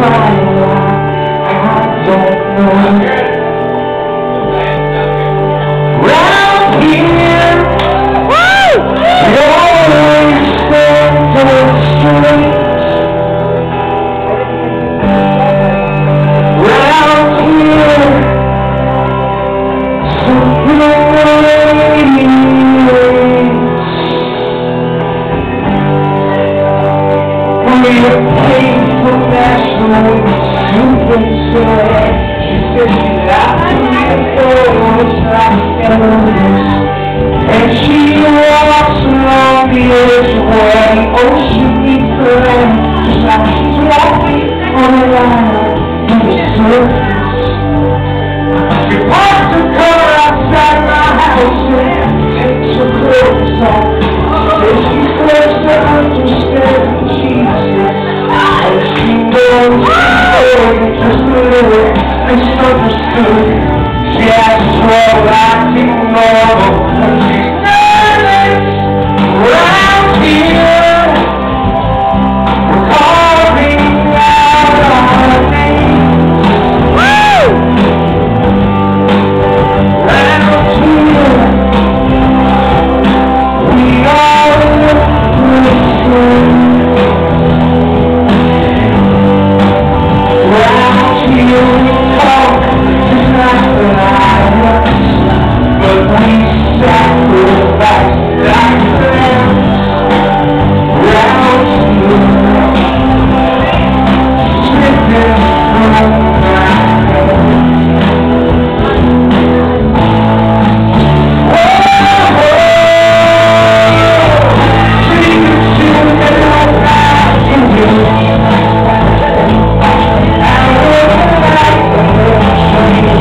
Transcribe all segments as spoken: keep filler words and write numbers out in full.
And she walks along the edge where the ocean meets the land, just like she's walking on a line to the surface. She parks her car outside my house and takes her clothes off. And she says to understand Jesus, and she knows she's just a little misunderstood. She asks for acting normal, and she's nervous around here. We're calling out our names. Woo! Around here, we all listen. Around here we talk just like the but we sacrifice like lambs round here, slipping from my hand. Oh, oh, sing it to me right in you. I would like to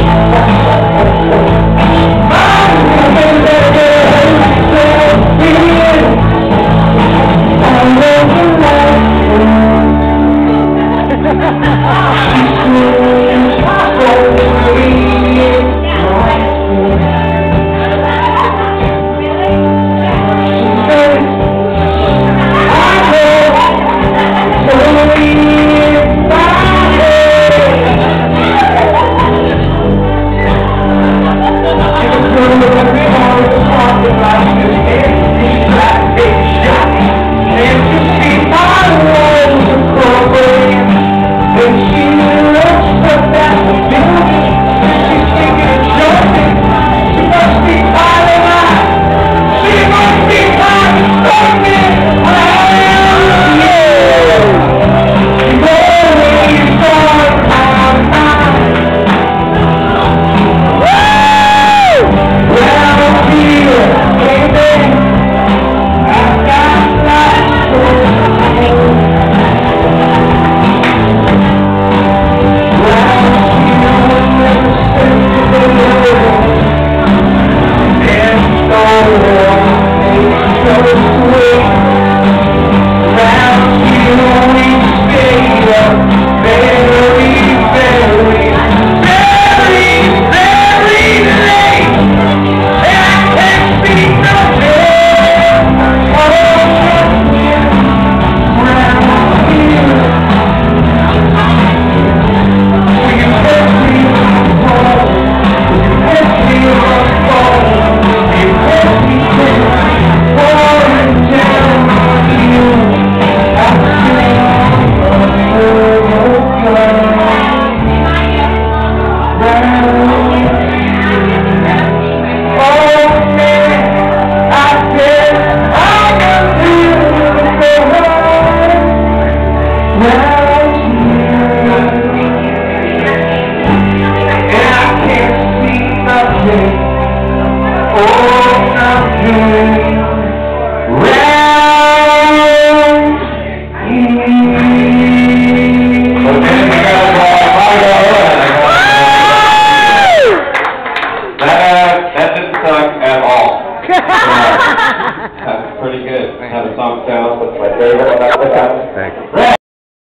That's pretty good. How the song sounds, that's my favorite.